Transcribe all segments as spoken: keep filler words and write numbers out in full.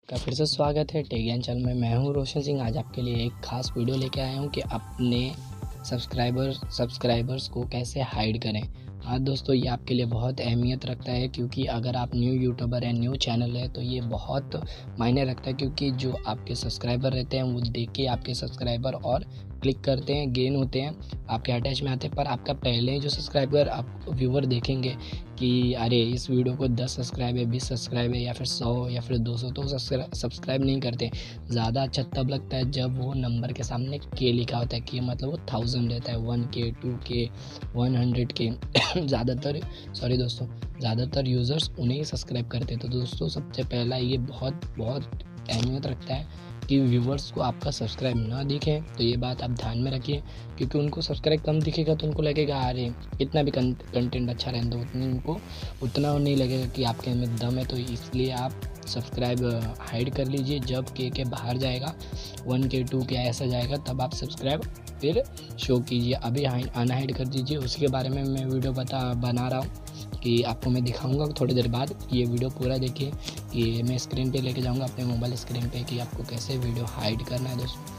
का फिर से स्वागत है टेक ज्ञान चैनल में। मैं हूं रोशन सिंह। आज आपके लिए एक खास वीडियो लेके आया हूं कि अपने सब्सक्राइबर सब्सक्राइबर्स को कैसे हाइड करें। हाँ दोस्तों, ये आपके लिए बहुत अहमियत रखता है क्योंकि अगर आप न्यू यूट्यूबर हैं, न्यू चैनल है, तो ये बहुत मायने रखता है क्योंकि जो आपके सब्सक्राइबर रहते हैं वो देख के आपके सब्सक्राइबर और क्लिक करते हैं, गेन होते हैं, आपके अटैच में आते हैं। पर आपका पहले जो सब्सक्राइबर आप व्यूवर देखेंगे कि अरे इस वीडियो को दस सब्सक्राइब है, बीस सब्सक्राइब है या फिर सौ या फिर दो सौ, तो सब्सक्राइब नहीं करते। ज़्यादा अच्छा तब लगता है जब वो नंबर के सामने के लिखा होता है कि मतलब वो थाउजेंड रहता है, वन के, टू के, वन हंड्रेड के। ज़्यादातर सॉरी दोस्तों ज़्यादातर यूज़र्स उन्हें ही सब्सक्राइब करते हैं। तो दोस्तों सबसे पहला ये बहुत बहुत अहमियत रखता है कि व्यूवर्स को आपका सब्सक्राइब ना दिखे, तो ये बात आप ध्यान में रखिए क्योंकि उनको सब्सक्राइब कम दिखेगा तो उनको लगेगा अरे कितना भी कंटेंट अच्छा रहने दो, उतनी उनको उतना नहीं लगेगा कि आपके में दम है। तो इसलिए आप सब्सक्राइब हाइड कर लीजिए। जब के के बाहर जाएगा, वन के, टू के ऐसा जाएगा, तब आप सब्सक्राइब फिर शो कीजिए। अभी अनहाइड कर दीजिए। उसी के बारे में मैं वीडियो बता बना रहा हूँ कि आपको मैं दिखाऊंगा थोड़ी देर बाद। ये वीडियो पूरा देखिए। ये मैं स्क्रीन पे लेके जाऊंगा अपने मोबाइल स्क्रीन पे कि आपको कैसे वीडियो हाइड करना है दोस्तों।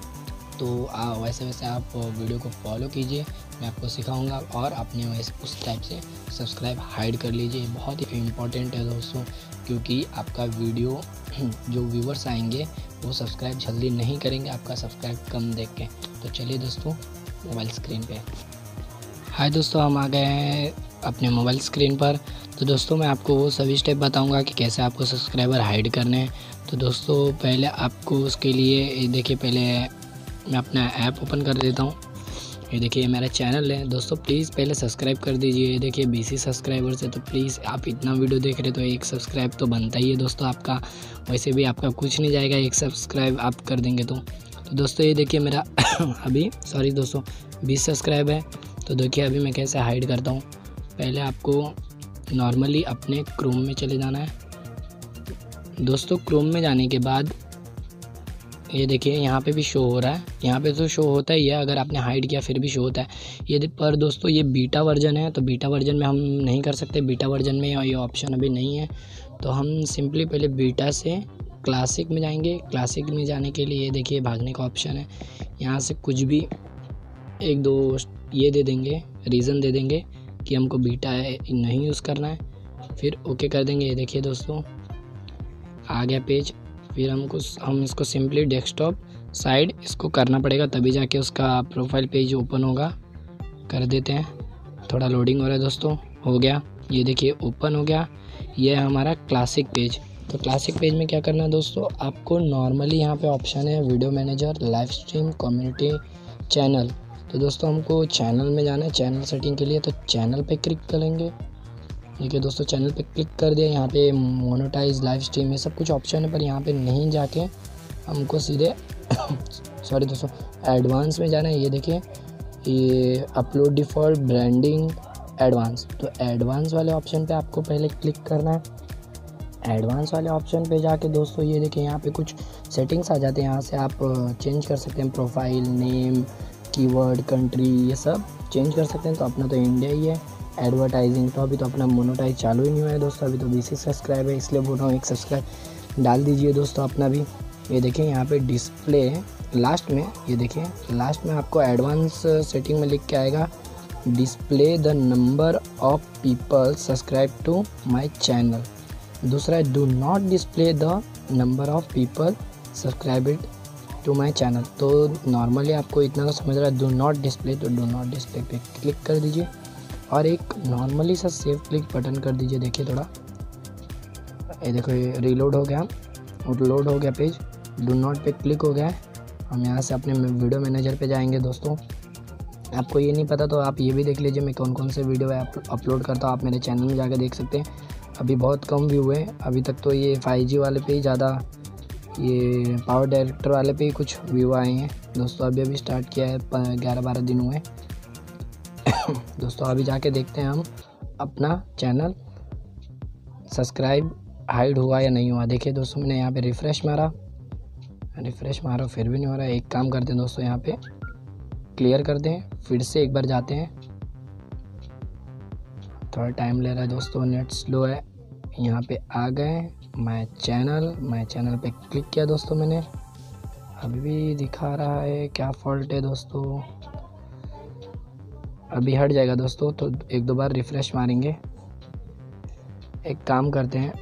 तो आ, वैसे वैसे आप वीडियो को फॉलो कीजिए, मैं आपको सिखाऊंगा और अपने वैसे उस टाइप से सब्सक्राइब हाइड कर लीजिए। बहुत ही इम्पोर्टेंट है दोस्तों क्योंकि आपका वीडियो जो व्यूवर्स आएंगे वो सब्सक्राइब जल्दी नहीं करेंगे आपका सब्सक्राइब कम देख के। तो चलिए दोस्तों मोबाइल स्क्रीन पे। हाय दोस्तों, हम आ गए हैं अपने मोबाइल स्क्रीन पर। तो दोस्तों मैं आपको वो सभी स्टेप बताऊंगा कि कैसे आपको सब्सक्राइबर हाइड करने हैं। तो दोस्तों पहले आपको उसके लिए देखिए, पहले मैं अपना ऐप ओपन कर देता हूँ। ये देखिए मेरा चैनल है दोस्तों, प्लीज़ पहले सब्सक्राइब कर दीजिए। ये देखिए बीस सब्सक्राइबर्स है, तो प्लीज़ आप इतना वीडियो देख रहे हो तो एक सब्सक्राइब तो बनता ही है दोस्तों आपका। वैसे भी आपका कुछ नहीं जाएगा, एक सब्सक्राइब आप कर देंगे तो। तो दोस्तों ये देखिए मेरा अभी सॉरी दोस्तों बीस सब्सक्राइब है। तो देखिए अभी मैं कैसे हाइड करता हूँ। पहले आपको नॉर्मली अपने क्रोम में चले जाना है दोस्तों। क्रोम में जाने के बाद ये देखिए यहाँ पे भी शो हो रहा है, यहाँ पे तो शो होता ही है, अगर आपने हाइड किया फिर भी शो होता है ये। पर दोस्तों ये बीटा वर्जन है, तो बीटा वर्जन में हम नहीं कर सकते। बीटा वर्जन में ये ऑप्शन अभी नहीं है, तो हम सिंपली पहले बीटा से क्लासिक में जाएंगे। क्लासिक में जाने के लिए ये देखिए भागने का ऑप्शन है, यहाँ से कुछ भी एक दो ये दे देंगे, रीज़न दे देंगे कि हमको बीटा है नहीं यूज़ करना है, फिर ओके कर देंगे। ये देखिए दोस्तों आ गया पेज। फिर हमको हम इसको सिंपली डेस्कटॉप साइड इसको करना पड़ेगा, तभी जाके उसका प्रोफाइल पेज ओपन होगा। कर देते हैं, थोड़ा लोडिंग हो रहा है दोस्तों। हो गया, ये देखिए ओपन हो गया। ये है हमारा क्लासिक पेज। तो क्लासिक पेज में क्या करना है दोस्तों, आपको नॉर्मली यहाँ पे ऑप्शन है video manager, live stream, community, channel. तो दोस्तों हमको चैनल में जाना है, चैनल सेटिंग के लिए। तो चैनल पे क्लिक करेंगे। देखिए दोस्तों चैनल पे क्लिक कर दिया। यहाँ पे मोनेटाइज, लाइव स्ट्रीम, ये सब कुछ ऑप्शन है, पर यहाँ पे नहीं जाके हमको सीधे सॉरी दोस्तों एडवांस में जाना है। ये देखिए ये अपलोड डिफ़ॉल्ट, ब्रांडिंग, एडवांस। तो एडवांस वाले ऑप्शन पे आपको पहले क्लिक करना है। एडवांस वाले ऑप्शन पे जाके दोस्तों ये देखिए यहाँ पे कुछ सेटिंग्स आ जाते हैं, यहाँ से आप चेंज कर सकते हैं प्रोफाइल नेम, कीवर्ड, कंट्री, ये सब चेंज कर सकते हैं। तो अपना तो इंडिया ही है। एडवर्टाइजिंग तो अभी तो अपना मोनेटाइज चालू ही नहीं हुआ है दोस्तों, अभी तो बीस सब्सक्राइब है, इसलिए बोल रहा हूँ एक सब्सक्राइब डाल दीजिए दोस्तों अपना भी। ये देखिए यहाँ पे डिस्प्ले लास्ट में, ये देखिए लास्ट में आपको एडवांस सेटिंग में लिख के आएगा display the number of people subscribe to my channel. दूसरा है do not display the number of people subscribe to my channel. तो नॉर्मली आपको इतना तो समझ रहा है डू नॉट डिस्प्ले, तो डू नॉट डिस्प्ले पे क्लिक कर दीजिए और एक नॉर्मली सा सेव क्लिक बटन कर दीजिए। देखिए थोड़ा ये देखो ये रीलोड हो गया और लोड हो गया पेज। डू नॉट पे क्लिक हो गया है। हम यहाँ से अपने वीडियो मैनेजर पे जाएंगे दोस्तों। आपको ये नहीं पता तो आप ये भी देख लीजिए मैं कौन कौन से वीडियो अपलोड करता हूँ, आप मेरे चैनल में जाकर देख सकते हैं। अभी बहुत कम व्यू है अभी तक, तो ये फाइव जी वाले पे ही ज़्यादा, ये पावर डायरेक्टर वाले पे ही कुछ व्यू आए हैं दोस्तों। अभी अभी स्टार्ट किया है, ग्यारह बारह दिन हुए दोस्तों। अभी जाके देखते हैं हम अपना चैनल सब्सक्राइब हाइड हुआ या नहीं हुआ। देखिए दोस्तों मैंने यहाँ पे रिफ़्रेश मारा, रिफ़्रेश मारा फिर भी नहीं हो रहा है। एक काम करते हैं दोस्तों, यहाँ पे क्लियर कर दें, फिर से एक बार जाते हैं। थोड़ा टाइम ले रहा है दोस्तों, नेट स्लो है। यहाँ पे आ गए, माय चैनल माय चैनल पे क्लिक किया दोस्तों मैंने। अभी भी दिखा रहा है, क्या फॉल्ट है दोस्तों? अभी हट जाएगा दोस्तों, तो एक दो बार रिफ़्रेश मारेंगे। एक काम करते हैं,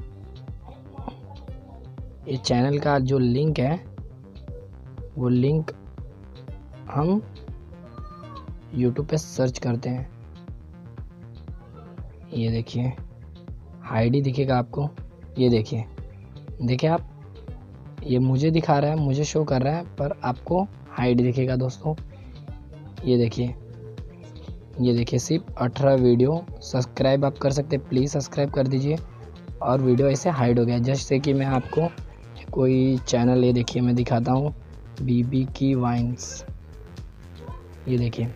ये चैनल का जो लिंक है वो लिंक हम यूट्यूब पे सर्च करते हैं। ये देखिए आईडी दिखेगा आपको, ये देखिए देखिए आप, ये मुझे दिखा रहा है, मुझे शो कर रहा है, पर आपको आईडी दिखेगा दोस्तों। ये देखिए ये देखिए सिर्फ अठारह वीडियो। सब्सक्राइब आप कर सकते हैं, प्लीज़ सब्सक्राइब कर दीजिए। और वीडियो ऐसे हाइड हो गया, जैसे कि मैं आपको कोई चैनल, ये देखिए मैं दिखाता हूँ, बीबी की वाइन्स। ये देखिए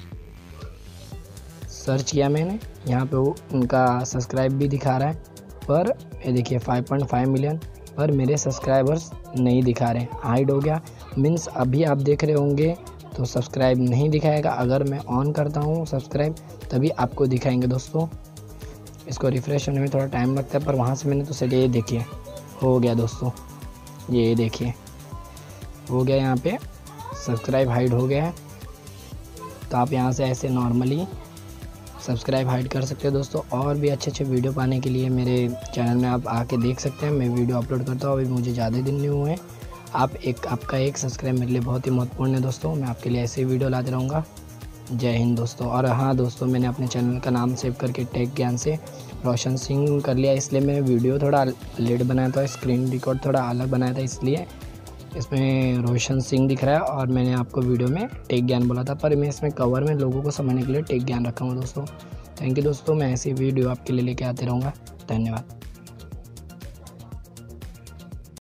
सर्च किया मैंने, यहाँ पे वो उनका सब्सक्राइब भी दिखा रहा है, पर ये देखिए फाइव पॉइंट फाइव मिलियन, पर मेरे सब्सक्राइबर्स नहीं दिखा रहे, हाइड हो गया। मीन्स अभी आप देख रहे होंगे तो सब्सक्राइब नहीं दिखाएगा, अगर मैं ऑन करता हूँ सब्सक्राइब तभी आपको दिखाएंगे दोस्तों। इसको रिफ़्रेश होने में थोड़ा टाइम लगता है, पर वहाँ से मैंने तो सेट, ये देखिए हो गया दोस्तों, ये देखिए हो गया, यहाँ पे सब्सक्राइब हाइड हो गया है। तो आप यहाँ से ऐसे नॉर्मली सब्सक्राइब हाइड कर सकते हो दोस्तों। और भी अच्छे अच्छे वीडियो पाने के लिए मेरे चैनल में आप आके देख सकते हैं, मैं वीडियो अपलोड करता हूँ। अभी मुझे ज़्यादा दिन नहीं हुए हैं, आप एक आपका एक सब्सक्राइब मेरे लिए बहुत ही महत्वपूर्ण है दोस्तों। मैं आपके लिए ऐसे वीडियो लाते रहूँगा। जय हिंद दोस्तों। और हाँ दोस्तों, मैंने अपने चैनल का नाम सेव करके टेक ज्ञान से रोशन सिंह कर लिया, इसलिए मैं वीडियो थोड़ा लेट बनाया था, स्क्रीन रिकॉर्ड थोड़ा अलग बनाया था, इसलिए इसमें रोशन सिंह दिख रहा है और मैंने आपको वीडियो में टेक ज्ञान बोला था, पर मैं इसमें कवर में लोगों को समझने के लिए टेक ज्ञान रखा हूँ दोस्तों। थैंक यू दोस्तों, मैं ऐसी वीडियो आपके लिए लेके आते रहूँगा। धन्यवाद।